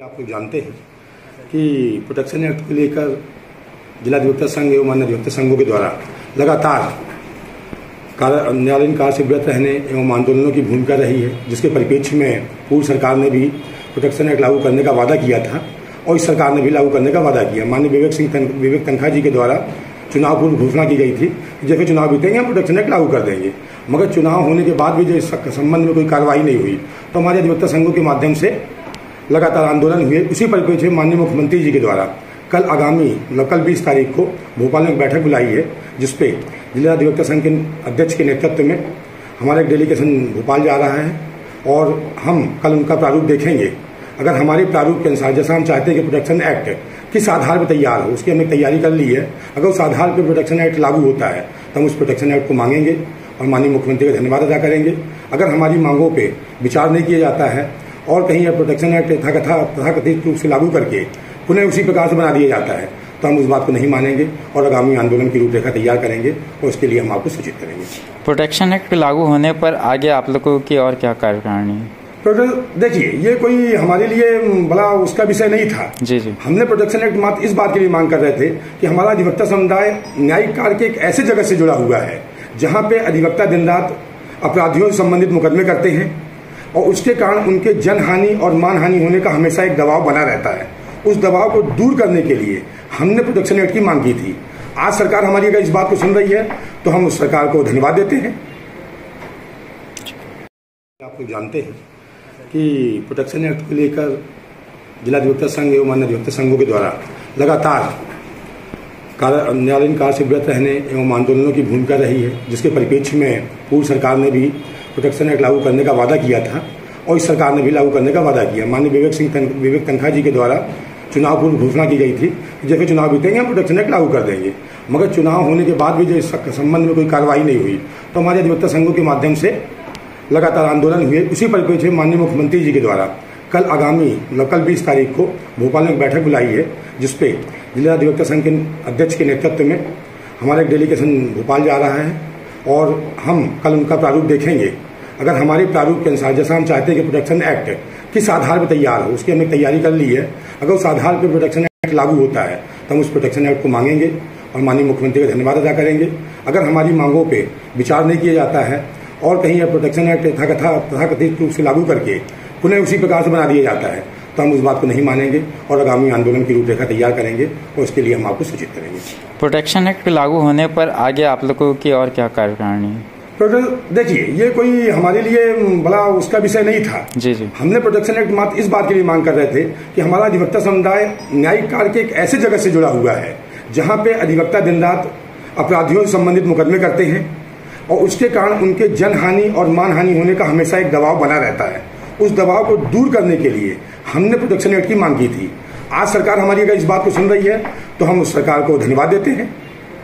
आप लोग जानते हैं कि प्रोटेक्शन एक्ट को लेकर जिला अधिवक्ता संघ एवं अन्य अधिवक्ता संघों के द्वारा लगातार न्यायालयीन कार्य से विरत रहने एवं आंदोलनों की भूमिका रही है, जिसके परिप्रेक्ष्य में पूर्व सरकार ने भी प्रोटेक्शन एक्ट लागू करने का वादा किया था और इस सरकार ने भी लागू करने का वादा किया। माननीय विवेक तनखा जी के द्वारा चुनाव पूर्व घोषणा की गई थी कि जैसे चुनाव बीतेंगे हम प्रोटेक्शन एक्ट लागू कर देंगे, मगर चुनाव होने के बाद भी जो इस संबंध में कोई कार्रवाई नहीं हुई तो हमारे अधिवक्ता संघों के माध्यम से लगातार आंदोलन हुए। उसी परिप्रेक्ष्य में माननीय मुख्यमंत्री जी के द्वारा कल 20 तारीख को भोपाल में एक बैठक बुलाई है, जिसपे जिला अधिवक्ता संघ के अध्यक्ष के नेतृत्व में हमारा एक डेलीगेशन भोपाल जा रहा है और हम कल उनका प्रारूप देखेंगे। अगर हमारे प्रारूप के अनुसार जैसा हम चाहते हैं कि प्रोटेक्शन एक्ट किस आधार पर तैयार हो, उसकी हमने तैयारी कर ली है। अगर उस आधार पर प्रोटेक्शन एक्ट लागू होता है तो हम उस प्रोटेक्शन एक्ट को मांगेंगे और माननीय मुख्यमंत्री का धन्यवाद अदा करेंगे। अगर हमारी मांगों पर विचार नहीं किया जाता है और कहीं यह प्रोटेक्शन एक्ट तथाकथित रूप से लागू करके पुनः उसी प्रकार से बना दिया जाता है तो हम उस बात को नहीं मानेंगे और आगामी आंदोलन की रूपरेखा तैयार करेंगे और उसके लिए हम आपको सूचित करेंगे। प्रोटेक्शन एक्ट लागू होने पर आगे आप लोगों की और क्या कार्यकारिणी है? देखिए, ये कोई हमारे लिए बड़ा उसका विषय नहीं था। जी। हमने प्रोटेक्शन एक्ट मात्र इस बात के लिए मांग कर रहे थे कि हमारा अधिवक्ता समुदाय न्यायिक कार्य के एक ऐसे जगह से जुड़ा हुआ है जहाँ पे अधिवक्ता दिन रात अपराधियों से संबंधित मुकदमे करते हैं और उसके कारण उनके जनहानि और मानहानि होने का हमेशा एक दबाव बना रहता है। उस दबाव को दूर करने के लिए हमने प्रोटेक्शन एक्ट की मांग की थी। आज सरकार हमारी अगर इस बात को सुन रही है तो हम उस सरकार को धन्यवाद देते हैं। आप लोग जानते हैं कि प्रोटेक्शन एक्ट को लेकर जिला अधिवक्ता संघ एवं अन्य अधिवक्ता संघों के द्वारा लगातार न्यायालयीन कार्य से विरत रहने एवं आंदोलनों की भूमिका रही है, जिसके परिप्रेक्ष्य में पूर्व सरकार ने भी प्रोटेक्शन एक्ट लागू करने का वादा किया था और इस सरकार ने भी लागू करने का वादा किया। माननीय विवेक तनखा जी के द्वारा चुनाव पूर्व घोषणा की गई थी कि जैसे चुनाव बीतेंगे हम प्रोटेक्शन एक्ट लागू कर देंगे, मगर चुनाव होने के बाद भी जो इस संबंध में कोई कार्रवाई नहीं हुई तो हमारे अधिवक्ता संघों के माध्यम से लगातार आंदोलन हुए। उसी परिप्रेक्ष्य में माननीय मुख्यमंत्री जी के द्वारा कल 20 तारीख को भोपाल में एक बैठक बुलाई है, जिसपे जिला अधिवक्ता संघ के अध्यक्ष के नेतृत्व में हमारा एक डेलीगेशन भोपाल जा रहा है और हम कल उनका प्रारूप देखेंगे। अगर हमारे प्रारूप के अनुसार जैसा हम चाहते हैं कि प्रोटेक्शन एक्ट किस आधार पर तैयार हो, उसकी हमने तैयारी कर ली है। अगर उस आधार पर प्रोटेक्शन एक्ट लागू होता है तो हम उस प्रोटेक्शन एक्ट को मांगेंगे और माननीय मुख्यमंत्री का धन्यवाद अदा करेंगे। अगर हमारी मांगों पर विचार नहीं किया जाता है और कहीं यह प्रोटेक्शन एक्ट तथाकथित रूप से लागू करके पुनः उसी प्रकार से बना दिया जाता है तो हम उस बात को नहीं मानेंगे और आगामी आंदोलन की रूपरेखा तैयार करेंगे और उसके लिए हम आपको सूचित करेंगे। प्रोटेक्शन एक्ट लागू होने पर आगे आप लोगों की और क्या कार्यकारिणी है? देखिए, ये कोई हमारे लिए बड़ा उसका विषय नहीं था। जी। हमने प्रोटेक्शन एक्ट मात्र इस बात के लिए मांग कर रहे थे कि हमारा अधिवक्ता समुदाय न्यायिक कार्य के एक ऐसे जगह से जुड़ा हुआ है जहाँ पे अधिवक्ता दिन रात अपराधियों से संबंधित मुकदमे करते हैं और उसके कारण उनके जनहानि और मानहानि होने का हमेशा एक दबाव बना रहता है। उस दबाव को दूर करने के लिए हमने प्रोटेक्शन एक्ट की मांग की थी। आज सरकार हमारी अगर इस बात को सुन रही है तो हम उस सरकार को धन्यवाद देते हैं।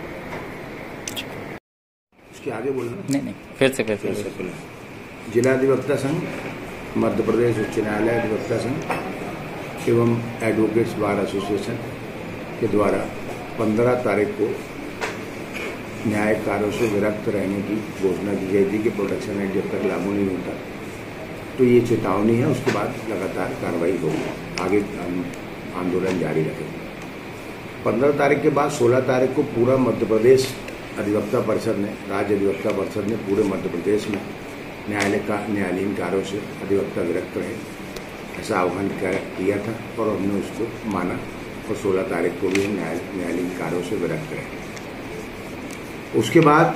उसके आगे बोलना नहीं, फिर से जिला अधिवक्ता संघ, मध्य प्रदेश उच्च न्यायालय अधिवक्ता संघ एवं एडवोकेट्स बार एसोसिएशन के द्वारा 15 तारीख को न्यायिक कार्यों से विरक्त रहने की घोषणा की गई थी कि प्रोटेक्शन एक्ट जब तक लागू नहीं होता तो ये चेतावनी है। उसके बाद लगातार कार्रवाई होगी, आगे आंदोलन जारी रखेंगे। 15 तारीख के बाद 16 तारीख को पूरा मध्य प्रदेश अधिवक्ता परिषद ने, राज्य अधिवक्ता परिषद ने पूरे मध्य प्रदेश में न्यायालयीन कार्यों से अधिवक्ता विरक्त रहे, ऐसा आह्वान किया था और हमने उसको माना और 16 तारीख को भी हम न्यायालयीन कार्यों से विरक्त रहे। उसके बाद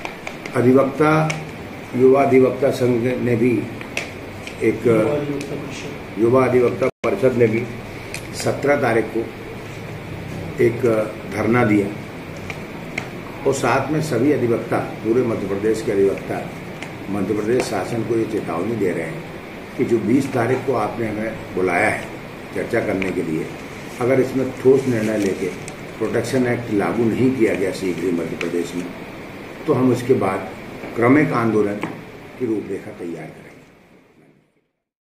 युवा अधिवक्ता संघ ने भी युवा अधिवक्ता परिषद ने भी 17 तारीख को एक धरना दिया और साथ में सभी अधिवक्ता, पूरे मध्य प्रदेश के अधिवक्ता मध्य प्रदेश शासन को ये चेतावनी दे रहे हैं कि जो 20 तारीख को आपने हमें बुलाया है चर्चा करने के लिए, अगर इसमें ठोस निर्णय लेके प्रोटेक्शन एक्ट लागू नहीं किया गया शीघ्र ही मध्य प्रदेश में तो हम उसके बाद क्रमिक आंदोलन की रूपरेखा तैयार करें।